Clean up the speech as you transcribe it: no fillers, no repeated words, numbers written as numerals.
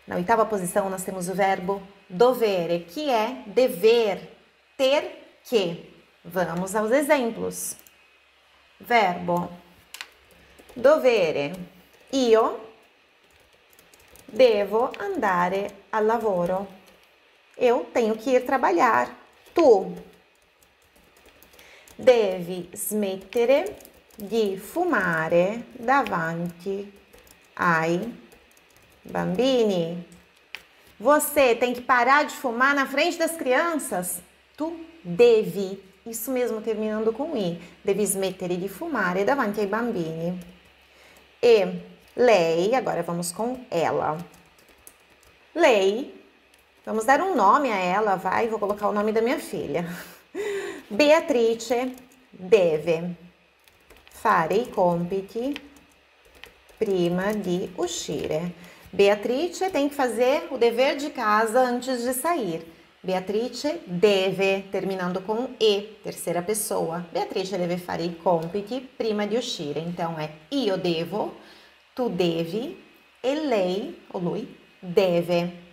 Na oitava posição, nós temos o verbo dovere, que é dever, ter que. Vamos aos exemplos. Verbo dovere. Io devo andare al lavoro. Eu tenho que ir trabalhar. Tu devi smettere di fumare davanti ai bambini. Você tem que parar de fumar na frente das crianças. Tu devi, isso mesmo, terminando com i. Devi smettere di fumare davanti ai bambini. E lei, agora vamos com ela. Lei, vamos dar um nome a ela, vai, vou colocar o nome da minha filha. Beatrice deve fare i compiti prima di uscire. Beatrice tem que fazer o dever de casa antes de sair. Beatrice deve, terminando com e, terceira pessoa. Beatrice deve fare i compiti prima di uscire. Então é io devo, tu devi e lei, ou lui, deve.